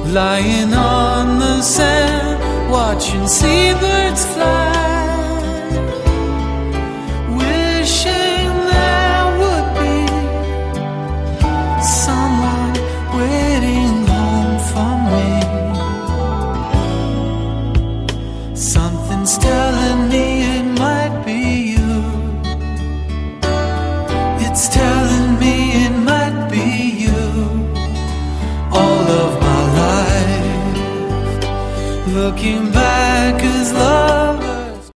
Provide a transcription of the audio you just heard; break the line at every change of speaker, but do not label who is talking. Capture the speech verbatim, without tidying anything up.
lying on the sand, watching seabirds fly, wishing there would be someone waiting home for me. Something's telling me it might be you. It's telling me it might be you. All of my life, looking back,